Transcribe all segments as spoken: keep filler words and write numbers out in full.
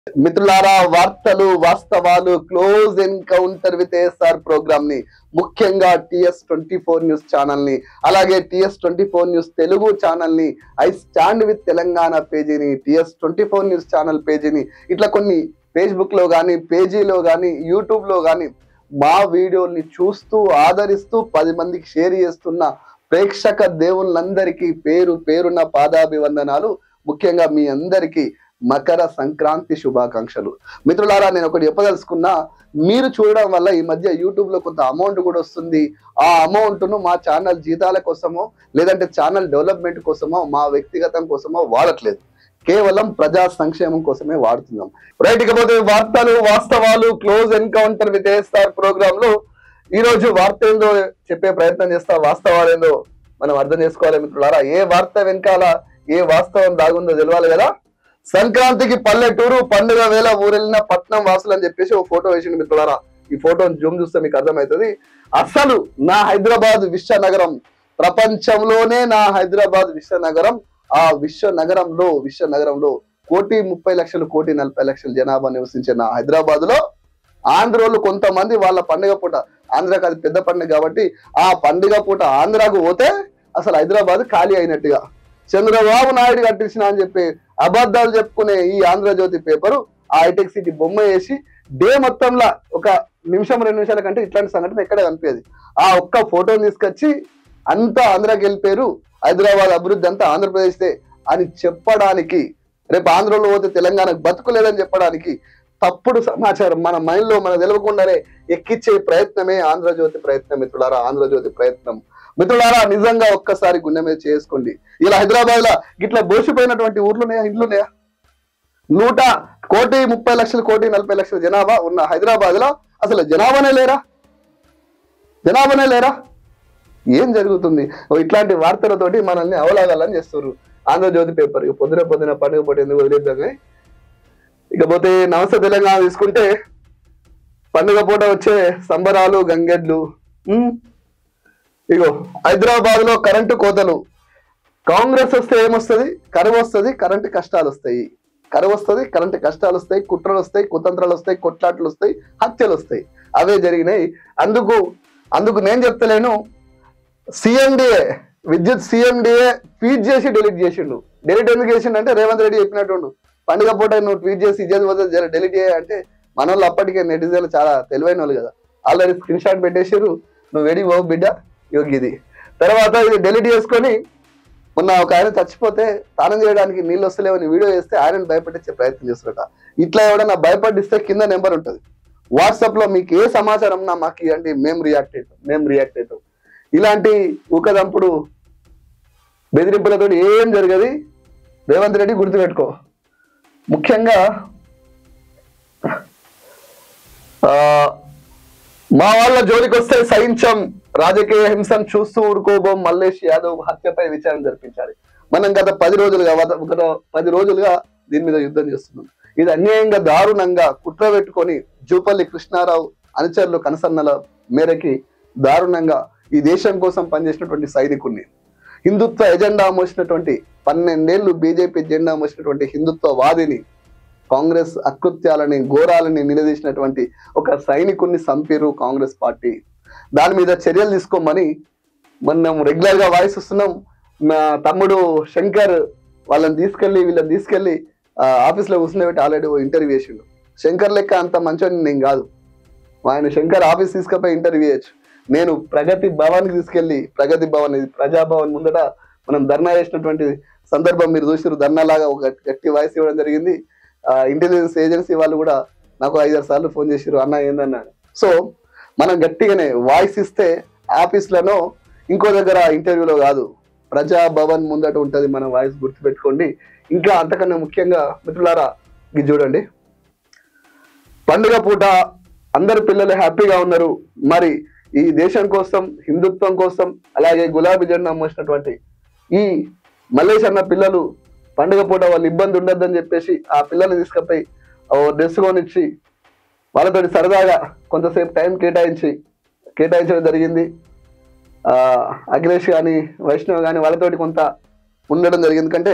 మిత్రులారా, వార్తలు వాస్తవాలు close encounter with ASR program ని ముఖ్యంగా TS twenty four news channel ని అలాగే TS twenty four news Telugu channel ని ఐ స్టాండ్ విత్ తెలంగాణ పేజీని TS twenty four news channel పేజీని ఇట్లా కొన్ని ఫేస్బుక్ లో కానీ పేజీలో కానీ యూట్యూబ్ లో కానీ మా వీడియోల్ని చూస్తూ ఆదరిస్తూ పది మందికి షేర్ చేస్తున్న ప్రేక్షక దేవుళ్ళందరికీ పేరు పేరున్న పాదాభివందనాలు. ముఖ్యంగా మీ అందరికీ మకర సంక్రాంతి శుభాకాంక్షలు. మిత్రులారా, నేను ఒకటి చెప్పదలుచుకున్నా, మీరు చూడడం వల్ల ఈ మధ్య యూట్యూబ్ లో కొంత అమౌంట్ కూడా వస్తుంది. ఆ అమౌంట్ ను మా ఛానల్ జీతాల కోసమో లేదంటే ఛానల్ డెవలప్మెంట్ కోసమో మా వ్యక్తిగతం కోసమో వాడట్లేదు, కేవలం ప్రజా సంక్షేమం కోసమే వాడుతున్నాం. రైట్, ఇకపోతే వార్తలు వాస్తవాలు close encounter with ASR program లో ఈ రోజు వార్త ఏందో చెప్పే ప్రయత్నం చేస్తా, వాస్తవాలు ఏందో మనం అర్థం చేసుకోవాలి. మిత్రులారా, ఏ వార్త వెనకాల ఏ వాస్తవం దాగుందో తెలవాలి కదా. సంక్రాంతికి పల్లెటూరు పండుగ వేళ ఊరెళ్ళిన పట్నం వాసులు అని చెప్పేసి ఒక ఫోటో వేసిండు. మిత్రులారా, ఈ ఫోటోని జూమ్ చూస్తే మీకు అర్థమవుతుంది. అసలు నా హైదరాబాద్ విశ్వనగరం, ప్రపంచంలోనే నా హైదరాబాద్ విశ్వనగరం, ఆ విశ్వ నగరంలో విశ్వ నగరంలో కోటి ముప్పై లక్షలు కోటి నలభై లక్షల జనాభా నివసించే నా హైదరాబాద్ లో ఆంధ్రోళ్ళు కొంతమంది వాళ్ళ పండుగ పూట, ఆంధ్రాకి అది పెద్ద పండుగ కాబట్టి ఆ పండుగ పూట ఆంధ్రాకు పోతే అసలు హైదరాబాద్ ఖాళీ అయినట్టుగా చంద్రబాబు నాయుడు కట్టించిన అని చెప్పి అబద్ధాలు చెప్పుకునే ఈ ఆంధ్రజ్యోతి పేపరు ఆ హైటెక్ సిటీ బొమ్మ వేసి డే మొత్తంలో ఒక నిమిషం రెండు నిమిషాల కంటే ఇట్లాంటి సంఘటన ఎక్కడ కనిపించేది. ఆ ఒక్క ఫోటోని తీసుకొచ్చి అంతా ఆంధ్రాకి వెళ్ళిపోయారు, హైదరాబాద్ అభివృద్ధి అంతా ఆంధ్రప్రదేశ్దే అని చెప్పడానికి, రేపు ఆంధ్రలో పోతే తెలంగాణకు బతుకులేదని చెప్పడానికి తప్పుడు సమాచారం మన మైండ్ లో మన తెలియకుండానే ఎక్కిచ్చే ప్రయత్నమే ఆంధ్రజ్యోతి ప్రయత్నం. మిత్రులారా, ఆంధ్రజ్యోతి ప్రయత్నం మిత్రులారా నిజంగా ఒక్కసారి గుండె మీద చేసుకోండి. ఇలా హైదరాబాద్ లో గిట్లా బోసిపోయినటువంటి ఊర్లున్నాయా, ఇండ్లున్నాయా? నూట కోటి ముప్పై లక్షలు కోటి నలభై లక్షల జనాభా ఉన్న హైదరాబాద్ లో అసలు జనాభానే లేరా? జనాభానే లేరా? ఏం జరుగుతుంది? ఇట్లాంటి వార్తలతోటి మనల్ని అవలాగాలని చేస్తారు ఆంధ్రజ్యోతి పేపర్. ఇక పొద్దున పొద్దున పండుగ పూట ఎందుకు వదిలేద్దామే. ఇకపోతే నమస్తే తెలంగాణ తీసుకుంటే పండుగ పూట వచ్చే సంబరాలు గంగెడ్లు. ఇగో హైదరాబాద్ లో కరెంటు కోతలు. కాంగ్రెస్ వస్తే ఏమొస్తుంది? కరువు వస్తుంది, కరెంటు కష్టాలు వస్తాయి. కరువు వస్తుంది, కరెంటు కష్టాలు వస్తాయి, కుట్రలు వస్తాయి, కుతంత్రాలు వస్తాయి, కొట్లాట్లు వస్తాయి, హత్యలు వస్తాయి. అవే జరిగినాయి. అందుకు అందుకు నేను చెప్తలేను, సిఎండిఏ విద్యుత్ సిఎండిఏ ట్వీట్ చేసి డెలీట్ చేసిండు. డెలీట్ ఎందుకు చేసిండు అంటే రేవంత్ రెడ్డి చెప్పినట్టు పండుగ పూట నువ్వు ట్వీట్ చేసి ఇజ్జత్ పోతే డెలీట్ చేయ అంటే మన వాళ్ళు అప్పటికే నెటిజన్లు చాలా తెలివైన వాళ్ళు కదా, ఆల్రెడీ స్క్రీన్ షాట్ పెట్టేసారు, నువ్వు వెడి పోవు బిడ్డ యోగి ఇది. తర్వాత ఇది డెలీట్ చేసుకొని మొన్న ఒక ఆయన చచ్చిపోతే స్నానం చేయడానికి నీళ్ళు వస్తలేవని వీడియో చేస్తే ఆయనను భయపడించే ప్రయత్నం చేస్తున్నట. ఇట్లా ఎవడన్నా భయపడిస్తే కింద నెంబర్ ఉంటుంది వాట్సాప్ లో, మీకు ఏ సమాచారం ఉన్నా మాకు ఇవ్వండి, మేము రియాక్ట్ అవుతాం మేము రియాక్ట్ అవుతాం ఇలాంటి ఊకదంపుడు బెదిరింపులతో ఏం జరగదు. రేవంత్ రెడ్డి గుర్తుపెట్టుకో. ముఖ్యంగా ఆ మా వాళ్ళ జోలికి వస్తే సహించం, రాజకీయ హింసను చూస్తూ ఊరుకోబోం, మల్లేష్ యాదవ్ హత్యపై విచారణ జరిపించాలి. మనం గత పది రోజులుగా గత పది రోజులుగా దీని మీద యుద్ధం చేస్తున్నాం. ఇది అన్యాయంగా దారుణంగా కుట్ర పెట్టుకొని జూపల్లి కృష్ణారావు అనుచరులు కనసన్నల మేరకి దారుణంగా ఈ దేశం కోసం పనిచేసినటువంటి సైనికుడిని, హిందుత్వ ఎజెండా మోసినటువంటి పన్నెండేళ్లు బీజేపీ ఎజెండా మోసినటువంటి హిందుత్వవాదిని, కాంగ్రెస్ అకృత్యాలని ఘోరాలని నిలదీసినటువంటి ఒక సైనికుడిని చంపిరు కాంగ్రెస్ పార్టీ. దాని మీద చర్యలు తీసుకోమని మనం రెగ్యులర్ గా వాయిస్ వస్తున్నాం. మా తమ్ముడు శంకర్ వాళ్ళని తీసుకెళ్లి వీళ్ళని తీసుకెళ్లి ఆఫీస్ లో కూర్చుని ఆల్రెడీ ఇంటర్వ్యూ చేసిండు. శంకర్ లెక్క అంత మంచోని నేను కాదు, ఆయన శంకర్ ఆఫీస్ తీసుకపోయి ఇంటర్వ్యూ చేయొచ్చు. నేను ప్రగతి భవన్కి తీసుకెళ్లి, ప్రగతి భవన్ ఇది ప్రజాభవన్ ముందట మనం ధర్నా చేసినటువంటి సందర్భం మీరు చూసారు. ధర్నా లాగా ఒక గట్టి వాయిస్ ఇవ్వడం జరిగింది. ఆ ఇంటెలిజెన్స్ ఏజెన్సీ వాళ్ళు కూడా నాకు ఐదారు సార్లు ఫోన్ చేసారు, అన్న ఏందన్నా. సో మనం గట్టిగానే వాయిస్ ఇస్తే ఆఫీస్లలో ఇంకో దగ్గర ఇంటర్వ్యూలో కాదు, ప్రజాభవన్ ముందట ఉంటుంది మన వాయిస్, గుర్తుపెట్టుకోండి. ఇంకా అంతకన్నా ముఖ్యంగా మిత్రులారా ఇది చూడండి, పండుగ పూట అందరు పిల్లలు హ్యాపీగా ఉన్నారు. మరి ఈ దేశం కోసం, హిందుత్వం కోసం, అలాగే గులాబీ జెండా మోసినటువంటి ఈ మల్లేష్ అన్న పిల్లలు పండుగ పూట వాళ్ళు ఇబ్బంది ఉండద్దని చెప్పేసి ఆ పిల్లల్ని తీసుకపోయి డ్రెస్ కొనిచ్చి వాళ్ళతో సరదాగా కొంతసేపు టైం కేటాయించి కేటాయించడం జరిగింది. ఆ అఖిలేష్ కానీ వైష్ణవ్ కానీ వాళ్ళతోటి కొంత ఉండడం జరిగింది. ఎందుకంటే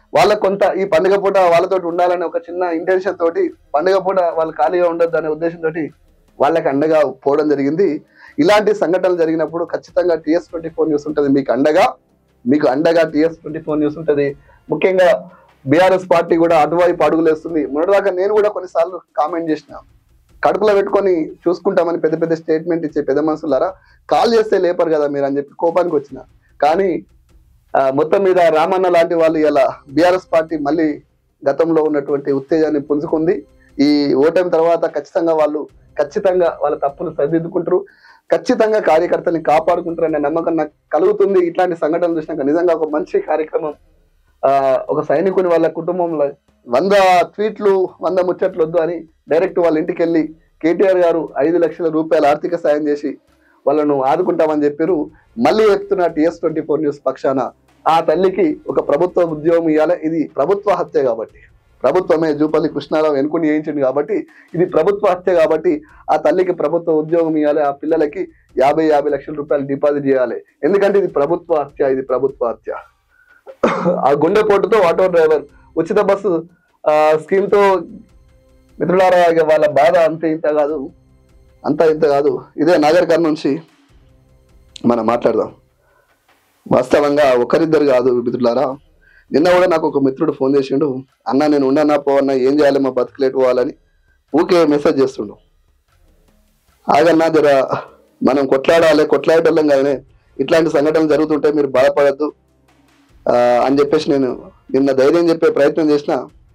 వాళ్ళకు కొంత ఈ పండుగ పూట వాళ్ళతో ఉండాలనే ఒక చిన్న ఇంటెన్షన్ తోటి పండుగ పూట వాళ్ళు ఖాళీగా ఉండొద్దు అనే ఉద్దేశంతో వాళ్ళకి అండగా పోవడం జరిగింది. ఇలాంటి సంఘటనలు జరిగినప్పుడు ఖచ్చితంగా టీఎస్ ట్వంటీ ఫోర్ న్యూస్ ఉంటుంది మీకు అండగా మీకు అండగా టీఎస్ ట్వంటీ ఫోర్ న్యూస్ ఉంటుంది. ముఖ్యంగా బీఆర్ఎస్ పార్టీ కూడా అటువైపు అడుగులు వేస్తుంది. మొన్నటిదాకా నేను కూడా కొన్నిసార్లు కామెంట్ చేసిన, కడుపులో పెట్టుకొని చూసుకుంటామని పెద్ద పెద్ద స్టేట్మెంట్ ఇచ్చే పెద్ద మనుషులారా కాల్ చేస్తే లేపరు కదా మీరు అని చెప్పి కోపానికి వచ్చిన. కానీ మొత్తం మీద రామన్న లాంటి వాళ్ళు ఇలా బీఆర్ఎస్ పార్టీ మళ్ళీ గతంలో ఉన్నటువంటి ఉత్తేజాన్ని పుంజుకుంది. ఈ ఓటమి తర్వాత ఖచ్చితంగా వాళ్ళు ఖచ్చితంగా వాళ్ళ తప్పులు సరిదిద్దుకుంటారు, ఖచ్చితంగా కార్యకర్తల్ని కాపాడుకుంటారు అనే నమ్మకం నాకు కలుగుతుంది. ఇట్లాంటి సంఘటనలు చూసినాక నిజంగా ఒక మంచి కార్యక్రమం. ఆ ఒక సైనికుని వాళ్ళ కుటుంబంలో వంద ట్వీట్లు వంద ముచ్చట్లు వద్దు అని డైరెక్ట్ వాళ్ళ ఇంటికి వెళ్ళి కేటీఆర్ గారు ఐదు లక్షల రూపాయల ఆర్థిక సాయం చేసి వాళ్ళను ఆదుకుంటామని చెప్పారు. మళ్ళీ చెప్తున్న టీఎస్ ట్వంటీ ఫోర్ న్యూస్ పక్షాన ఆ తల్లికి ఒక ప్రభుత్వ ఉద్యోగం ఇవ్వాలి. ఇది ప్రభుత్వ హత్య కాబట్టి, ప్రభుత్వమే జూపల్లి కృష్ణారావు ఎన్నుకుని వేయించింది కాబట్టి ఇది ప్రభుత్వ హత్య కాబట్టి ఆ తల్లికి ప్రభుత్వ ఉద్యోగం ఇవ్వాలి. ఆ పిల్లలకి యాభై యాభై లక్షల రూపాయలు డిపాజిట్ చేయాలి. ఎందుకంటే ఇది ప్రభుత్వ హత్య, ఇది ప్రభుత్వ హత్య. ఆ గుండెపోటుతో ఆటో డ్రైవర్ ఉచిత బస్సు స్కీమ్ తో మిత్రులారా వాళ్ళ బాధ అంతే ఇంత కాదు, అంతా ఇంత కాదు. ఇదే నాగర్ కర్నూలు నుంచి మనం మాట్లాడదాం. వాస్తవంగా ఒకరిద్దరు కాదు మిత్రులారా. నిన్న కూడా నాకు ఒక మిత్రుడు ఫోన్ చేసిండు, అన్న నేను ఉండన్నా పోవన్నా ఏం చేయాలి మా బతుకులేటు పోవాలని ఊకే మెసేజ్ చేస్తుండు. ఆగన్నా జర మనం కొట్లాడాలి, కొట్లాడటం కానీ ఇట్లాంటి సంఘటనలు జరుగుతుంటే మీరు బాధపడద్దు అని చెప్పేసి నేను నిన్న ధైర్యం చెప్పే ప్రయత్నం చేసిన.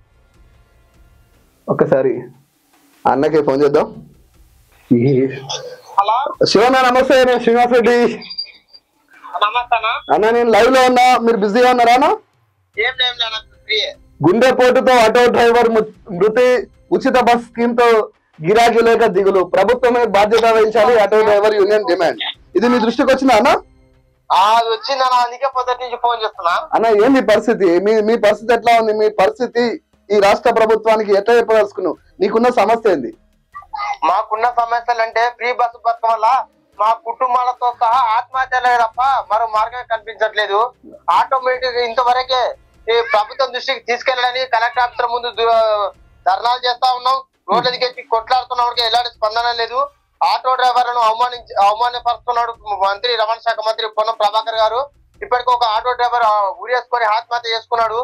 ఒక్కసారి అన్నకే ఫోన్ చేద్దాం. శివన్న నమస్తే, నేను శ్రీనివాస్ రెడ్డి అన్న. నేను లైవ్ లో ఉన్నా, మీరు బిజీగా ఉన్నారా అన్న? గుండెపోటుతో ఆటో డ్రైవర్ మృతి, ఉచిత బస్ స్కీమ్ తో గిరాకీ లేక దిగులు, ప్రభుత్వమే బాధ్యత వహించాలి ఆటో డ్రైవర్ యూనియన్ డిమాండ్. ఇది మీ దృష్టికి వచ్చిందా అన్న? వచ్చింది అన్న, అందుకే పొద్దుటి నుంచి ఫోన్ చేస్తున్నా. అన్న ఏంది పరిస్థితి? మీ మీ పరిస్థితి ఎట్లా ఉంది? మీ పరిస్థితి ఈ రాష్ట్ర ప్రభుత్వానికి ఎట్లా చెప్పదలుచుకున్నావు? నీకున్న సమస్య ఏంది? మాకున్న సమస్యలు అంటే ఫ్రీ బస్సు పథకం వల్ల మా కుటుంబాలతో సహా ఆత్మహత్యలే తప్ప మరో మార్గం కనిపించట్లేదు. ఆటోమేటిక్ ఇంతవరకే ఈ ప్రభుత్వం దృష్టికి తీసుకెళ్ళడానికి కలెక్టర్ ఆఫీసర్ ముందు ధర్నాలు చేస్తా ఉన్నాం, రోడ్ల దిగేసి కొట్లాడుతున్న వాడికి ఎలాంటి స్పందన లేదు. ఆటో డ్రైవర్లను అవమానించి అవమానపరుస్తున్నాడు మంత్రి, రవాణా శాఖ మంత్రి పొన్నం ప్రభాకర్ గారు. ఇప్పటికీ ఒక ఆటో డ్రైవర్ ఉరేసుకొని ఆత్మహత్య చేసుకున్నాడు.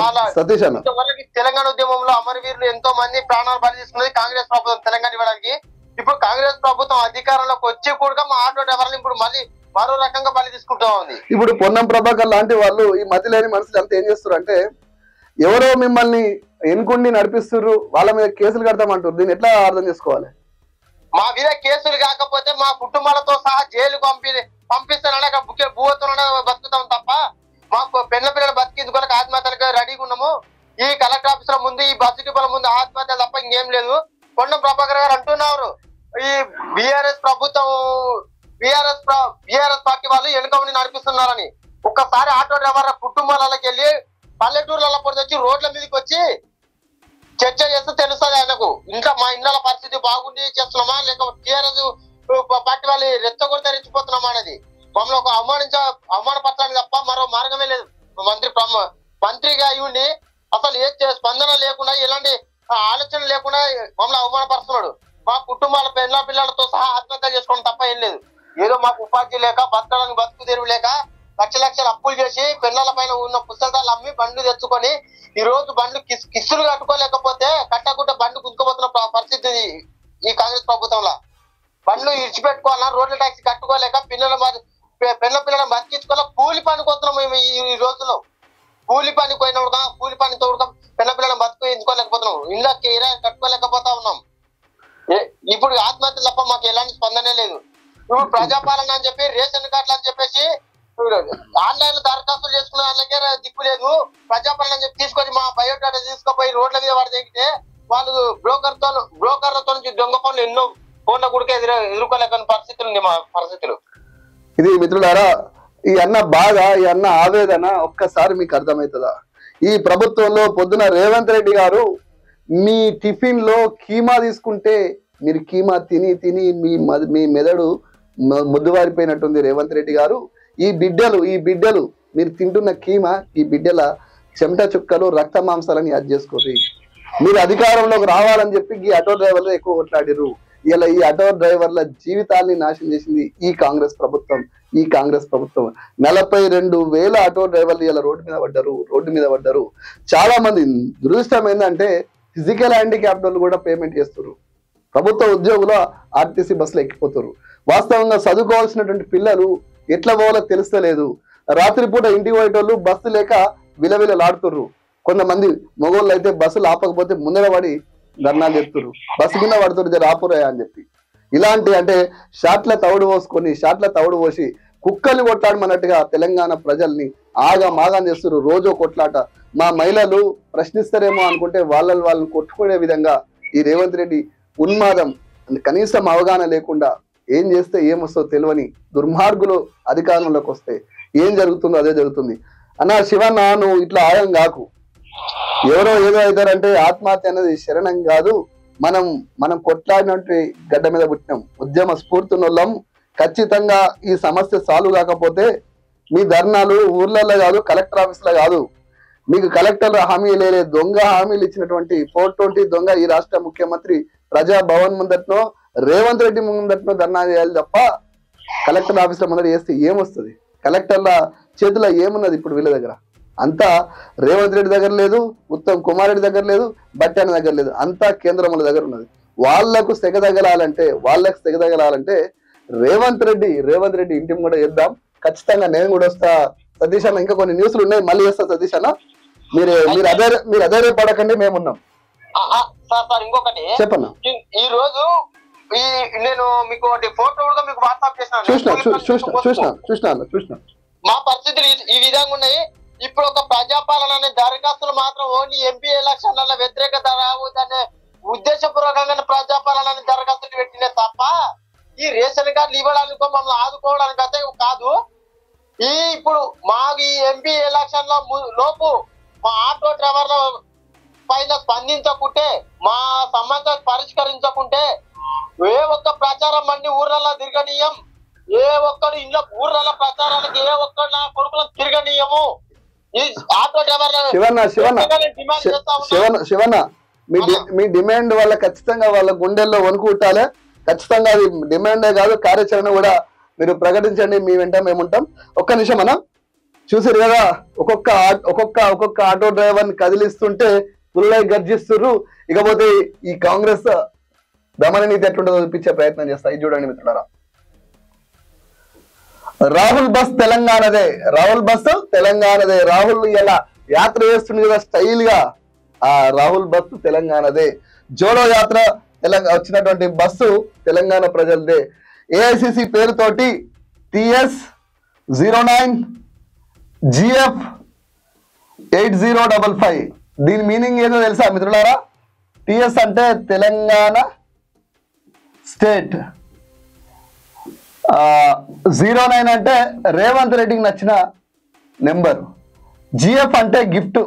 వాళ్ళకి తెలంగాణ ఉద్యమంలో అమరవీరులు ఎంతో మంది ప్రాణాలు బలి తీసుకున్నది కాంగ్రెస్ ప్రభుత్వం తెలంగాణ ఇవ్వడానికి. ఇప్పుడు కాంగ్రెస్ ప్రభుత్వం అధికారంలోకి వచ్చి కూడా మా ఆటో డ్రైవర్లు ఇప్పుడు మళ్ళీ మరో రకంగా బలి తీసుకుంటా ఉంది. ఇప్పుడు పొన్నం ప్రభాకర్ లాంటి వాళ్ళు ఈ మతి లేని మనుషులు అంతా ఏం చేస్తారు అంటే, ఎవరో మిమ్మల్ని ఎన్నుకుండి నడిపిస్తున్నారు, వాళ్ళ మీద కేసులు కడతామంటారు. దీన్ని ఎట్లా అర్థం చేసుకోవాలి? మా మీద కేసులు కాకపోతే మా కుటుంబాలతో సహా జైలు పంపి పంపిస్తానని అక్కడ బుకే భూవతోనే బతుకుతాం తప్ప మాకు పెళ్ళ పిల్లలు బతికిందుకోలేక ఆత్మహత్యలకు రెడీగా ఉన్నాము. ఈ కలెక్టర్ ఆఫీసర్ ముందు, ఈ బస్సు డిపోల ముందు ఆత్మహత్యలు తప్ప ఇంకేం లేదు. పొన్నం ప్రభాకర్ గారు అంటున్నారు ఈ బీఆర్ఎస్ ప్రభుత్వం బీఆర్ఎస్ బీఆర్ఎస్ పార్టీ వాళ్ళు వెనుక ఉండి నడిపిస్తున్నారని. ఒక్కసారి ఆటో డ్రైవర్ కుటుంబాలకి వెళ్ళి పల్లెటూర్లలో పొడి వచ్చి రోడ్ల మీదకి వచ్చి చర్చ చేస్తే తెలుస్తుంది ఆయనకు. ఇంకా మా ఇళ్ళ పరిస్థితి బాగుండి చేస్తున్నామా లేకపోతే టీఆర్ఎస్ పార్టీ వాళ్ళు రెచ్చగొడితే రెచ్చిపోతున్నామా అనేది మమ్మల్ని ఒక అవమానించ అవమానపరచాలి తప్ప మరో మార్గమే లేదు. మంత్రి మంత్రిగా ఇవ్వండి అసలు ఏ స్పందన లేకుండా ఎలాంటి ఆలోచన లేకుండా మమ్మల్ని అవమానపరుస్తున్నాడు. మా కుటుంబాల పిల్ల పిల్లలతో సహా ఆత్మహత్య చేసుకోవడం తప్ప ఏం లేదు. ఏదో మాకు ఉపాధి లేక బతకడానికి బతుకు తెరువు లేక లక్ష లక్షలు అప్పులు చేసి పిల్లల పైన ఉన్న పుస్తకాలు అమ్మి బండ్లు తెచ్చుకొని ఈ రోజు బండ్లు కిస్ కిస్సులు కట్టుకోలేకపోతే కట్టకుండా బండ్లు కుదుకుపోతున్న పరిస్థితి ఈ కాంగ్రెస్ ప్రభుత్వంలో. బండ్లు ఇడిచిపెట్టుకోవాలన్నా రోడ్ల ట్యాక్సీ కట్టుకోలేక పిల్లల పిల్ల పిల్లలను బతికించుకోలేక కూలి పనికి వస్తున్నాం మేము ఈ రోజుల్లో. కూలి పని పోయినప్పుడు కూలి పని తోడుగా పిల్ల పిల్లలను బతుకించుకోలేకపోతున్నాం, ఇళ్ళ కిరా కట్టుకోలేకపోతా ఉన్నాం. ఇప్పుడు ఆత్మహత్య తప్ప మాకు ఎలాంటి స్పందనే లేదు. ఇప్పుడు ప్రజాపాలన అని చెప్పి రేషన్ కార్డులు అని చెప్పేసి ఆన్లైన్ లో దరఖాస్తులు చేసుకునే వాళ్ళకే దిక్కు లేదు. ప్రజాపాలన అని చెప్పి తీసుకొని మా బయోడాటా తీసుకుపోయి రోడ్ల మీద వాడు దిగితే వాళ్ళు బ్రోకర్ తో బ్రోకర్లతో నుంచి దొంగ పనులు ఎన్నో ఫోన్ల కూడా ఎదురు ఎదుర్కోలేక పరిస్థితులు ఉంది మా పరిస్థితులు. ఇది మిత్రులారా, ఈ అన్న బాధ, ఈ అన్న ఆవేదన ఒక్కసారి మీకు అర్థమవుతుందా? ఈ ప్రభుత్వంలో పొద్దున రేవంత్ రెడ్డి గారు మీ టిఫిన్ లో కీమా తీసుకుంటే మీరు కీమా తిని తిని మీ మీ మెదడు ముద్దువారిపోయినట్టుంది రేవంత్ రెడ్డి గారు. ఈ బిడ్డలు ఈ బిడ్డలు మీరు తింటున్న కీమా ఈ బిడ్డల చెమట చుక్కలు రక్త మాంసాలని యాడ్ చేసుకోర్రి. మీరు అధికారంలోకి రావాలని చెప్పి ఈ ఆటో డ్రైవర్లు ఎక్కువ కొట్లాడిరు. ఇలా ఈ ఆటో డ్రైవర్ల జీవితాల్ని నాశనం చేసింది ఈ కాంగ్రెస్ ప్రభుత్వం. ఈ కాంగ్రెస్ ప్రభుత్వం నలభై రెండు వేల ఆటో డ్రైవర్లు ఇలా రోడ్డు మీద పడ్డారు రోడ్డు మీద పడ్డారు చాలా మంది. దురదృష్టం ఏంటంటే ఫిజికల్ హ్యాండిక్యాప్డ్ వాళ్ళు కూడా పేమెంట్ చేస్తారు. ప్రభుత్వ ఉద్యోగులు ఆర్టీసీ బస్సులు ఎక్కిపోతారు. వాస్తవంగా చదువుకోవాల్సినటువంటి పిల్లలు ఎట్లా పోవాలో తెలుస్తలేదు. రాత్రిపూట ఇంటికి పోయేటోళ్ళు బస్సు లేక విలవిలలాడుతుర్రు. కొంతమంది మగోళ్ళు అయితే బస్సులు ఆపకపోతే ముందర పడి ధర్నాలు చెప్తున్నారు, బస్సు కింద పడుతున్నారు జర ఆపురాయా అని చెప్పి. ఇలాంటి అంటే షాట్ల తవుడు పోసుకొని షాట్ల తవుడు పోసి కుక్కల్ని కొట్లాడమన్నట్టుగా తెలంగాణ ప్రజల్ని ఆగా మాగా చేస్తున్నారు. రోజో కొట్లాట. మా మహిళలు ప్రశ్నిస్తారేమో అనుకుంటే వాళ్ళని వాళ్ళని కొట్టుకునే విధంగా ఈ రేవంత్ రెడ్డి ఉన్మాదం, కనీసం అవగాహన లేకుండా ఏం చేస్తే ఏమొస్తో తెలియని దుర్మార్గులు అధికారంలోకి వస్తే ఏం జరుగుతుందో అదే జరుగుతుంది. అన్న శివన్న, నువ్వు ఇట్లా ఆయం కాకు. ఎవరో ఏదో అవుతారంటే ఆత్మహత్య అనేది శరణం కాదు. మనం మనం కొట్లాడినట్టు గడ్డ మీద పుట్టినాం, ఉద్యమ స్ఫూర్తినోళ్ళం. ఖచ్చితంగా ఈ సమస్య సాల్వ్ కాకపోతే మీ ధర్నాలు ఊర్లలో కాదు, కలెక్టర్ ఆఫీస్లో కాదు. మీకు కలెక్టర్ హామీ లేలే దొంగ హామీలు ఇచ్చినటువంటి ఫోర్ ట్వంటీ దొంగ ఈ రాష్ట్ర ముఖ్యమంత్రి ప్రజా భవన్ ముందట్నో రేవంత్ రెడ్డి ముందట్నో ధర్నా చేయాలి తప్ప కలెక్టర్ ఆఫీస్ లో ముందర చేస్తే ఏమొస్తుంది? కలెక్టర్ల చేతిలో ఏమున్నది ఇప్పుడు వీళ్ళ దగ్గర? అంతా రేవంత్ రెడ్డి దగ్గర లేదు, ఉత్తమ్ కుమార్ రెడ్డి దగ్గర లేదు, బట్టాని దగ్గర లేదు, అంతా కేంద్రముల దగ్గర ఉన్నది. వాళ్లకు సెగదగలాలంటే వాళ్ళకు సెగదగలాలంటే రేవంత్ రెడ్డి రేవంత్ రెడ్డి ఇంటిని కూడా చేద్దాం. ఖచ్చితంగా నేను కూడా వస్తా సతీష్ అన్న. ఇంకా కొన్ని న్యూస్లు ఉన్నాయి, మళ్ళీ చేస్తా సతీష్ అన్న. మీరు మీరు అదే మీరు అదే రేపు పడకండి, మేమున్నాం. ఇంకొకటి చెప్పన్నా. ఈ రోజు ఈ నేను మీకు ఫోటో కూడా మీకు వాట్సాప్ చేసిన చూసిన చూసిన చూసిన చూసిన చూసిన మా పరిస్థితులు ఈ విధంగా ఉన్నాయి. ఇప్పుడు ఒక ప్రజాపాలన అనే దరఖాస్తులు మాత్రం ఓన్లీ ఎంపీ ఎలక్షన్ల వ్యతిరేకత రావద్దనే ఉద్దేశపూర్వకంగా ప్రజాపాలన అనే దరఖాస్తులు పెట్టినే తప్ప ఈ రేషన్ కార్డులు ఇవ్వడానికి మమ్మల్ని ఆదుకోవడానికి అయితే కాదు. ఈ ఇప్పుడు మా ఈ ఎంపీ ఎలక్షన్ లోపు మా ఆటో డ్రైవర్ల పైన స్పందించకుంటే, మా సమస్య పరిష్కరించకుంటే ఏ ఒక్క ప్రచారం మండి ఊర్లలో తిరగనీయం, ఏ ఒక్కడు ఇంట్లో ఊర్లలో ప్రచారాలకు ఏ ఒక్కడు నా కొడుకులను తిరగనీయము. ఈ ఆటో డ్రైవర్ల శివన్న శివన్న శివన్న శివన్న మీ మీ డిమాండ్ వల్ల ఖచ్చితంగా వాళ్ళ గుండెల్లో వణుకు పుట్టాలి. ఖచ్చితంగా అది డిమాండే కాదు, కార్యాచరణ కూడా మీరు ప్రకటించండి. మీ వెంట మేము ఉంటాం. ఒక్క నిమిషం అన్న, చూసారు కదా ఒక్కొక్క ఒక్కొక్క ఒక్కొక్క ఆటో డ్రైవర్ని కదిలిస్తుంటే పుల్లై గర్జిస్తుర్రు. ఇకపోతే ఈ కాంగ్రెస్ దమన నీతి ఎట్లుంటుందో చూపించే ప్రయత్నం చేస్తా. ఇది చూడండి మిత్రులారా, రాహుల్ బస్ తెలంగాణదే, రాహుల్ బస్ తెలంగాణదే. రాహుల్ ఇలా యాత్ర చేస్తుంది కదా స్టైల్ గా, ఆ రాహుల్ బస్సు తెలంగాణదే. జోడో యాత్ర తెలంగాణ వచ్చినటువంటి బస్సు తెలంగాణ ప్రజలదే. ఏఐసిసి పేరుతోటి TS zero nine GF eight zero double five. దీని మీనింగ్ ఏదో తెలుసా మిత్రులారా? టిఎస్ అంటే తెలంగాణ స్టేట్, జీరో నైన్ అంటే రేవంత్ రెడ్డికి నచ్చిన నెంబర్, జిఎఫ్ అంటే gift,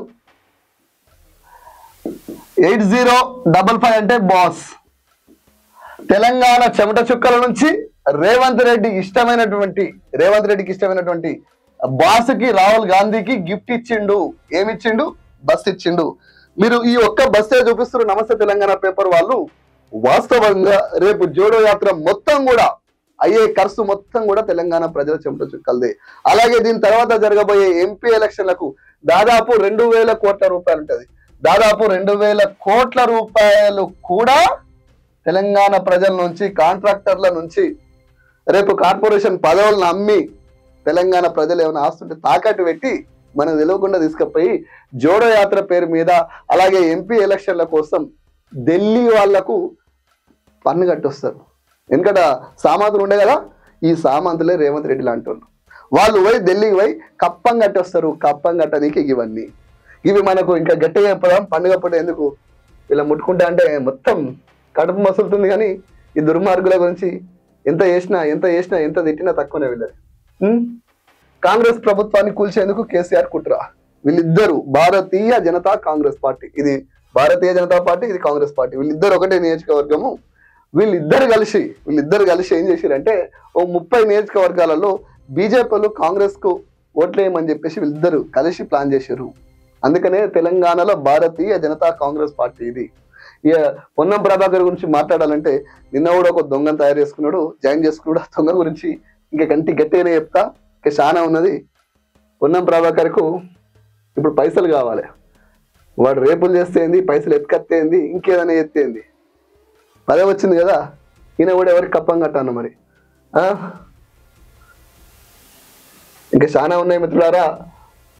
eight zero double five అంటే బాస్. తెలంగాణ చెమట చుక్కల నుంచి రేవంత్ రెడ్డి ఇష్టమైనటువంటి రేవంత్ రెడ్డికి ఇష్టమైనటువంటి బాస్కి రాహుల్ గాంధీకి గిఫ్ట్ ఇచ్చిండు. ఏమిచ్చిండు? బస్ ఇచ్చిండు. మీరు ఈ ఒక్క బస్సే చూపిస్తున్నారు నమస్తే తెలంగాణ పేపర్ వాళ్ళు. వాస్తవంగా రేపు జోడో యాత్ర మొత్తం కూడా అయ్యే ఖర్చు మొత్తం కూడా తెలంగాణ ప్రజల చెమట చుక్కలదే. అలాగే దీని తర్వాత జరగబోయే ఎంపీ ఎలక్షన్లకు దాదాపు రెండు వేల కోట్ల రూపాయలు ఉంటుంది. దాదాపు రెండు వేల కోట్ల రూపాయలు కూడా తెలంగాణ ప్రజల నుంచి, కాంట్రాక్టర్ల నుంచి, రేపు కార్పొరేషన్ పదవులను అమ్మి తెలంగాణ ప్రజలు ఏమైనా ఆస్తుంటే తాకట్టు పెట్టి మనం తెలియకుండా తీసుకుపోయి జోడో యాత్ర పేరు మీద, అలాగే ఎంపీ ఎలక్షన్ల కోసం ఢిల్లీ వాళ్లకు పన్ను కట్టొస్తారు. ఎందుకంటే సామంతులు ఉండే కదా, ఈ సామంతులే రేవంత్ రెడ్డి లాంటి వాళ్ళు. వాళ్ళు పోయి ఢిల్లీకి పోయి కప్పం కట్టొస్తారు. కప్పం కట్టడానికి ఇవన్నీ ఇవి మనకు ఇంకా గట్టిగా చెప్పదాం. పండుగ పూట ఎందుకు ఇలా ముట్టుకుంటా అంటే మొత్తం కడుపు మసులుతుంది. కానీ ఈ దుర్మార్గుల గురించి ఎంత చేసినా ఎంత చేసినా ఎంత తిట్టినా తక్కువనే వీళ్ళది. కాంగ్రెస్ ప్రభుత్వాన్ని కూల్చేందుకు కేసీఆర్ కుట్ర. వీళ్ళిద్దరు భారతీయ జనతా కాంగ్రెస్ పార్టీ, ఇది భారతీయ జనతా పార్టీ, ఇది కాంగ్రెస్ పార్టీ, వీళ్ళిద్దరు ఒకటే నియోజకవర్గము. వీళ్ళిద్దరు కలిసి వీళ్ళిద్దరు కలిసి ఏం చేశారంటే ఓ ముప్పై నియోజకవర్గాలలో బీజేపీలు కాంగ్రెస్ కు ఓట్లేయమని చెప్పేసి వీళ్ళిద్దరు కలిసి ప్లాన్ చేశారు. అందుకనే తెలంగాణలో భారతీయ జనతా కాంగ్రెస్ పార్టీ ఇది. ఇక పొన్నం ప్రభాకర్ గురించి మాట్లాడాలంటే నిన్న కూడా ఒక దొంగను తయారు చేసుకున్నాడు, జాయిన్ చేసుకున్నాడు. దొంగ గురించి ఇంకా గంటి గట్టిగానే చెప్తా, ఇంకా చాలా ఉన్నది. పొన్నం ప్రభాకర్కు ఇప్పుడు పైసలు కావాలి, వాడు రేపులు చేస్తేంది, పైసలు ఎత్తుకత్తేంది, ఇంకేదైనా ఎత్తేంది. అదే వచ్చింది కదా, ఈయన కూడా ఎవరికి కప్పం కట్టాను మరి. ఇంకా చాలా ఉన్నాయి మిత్రులారా.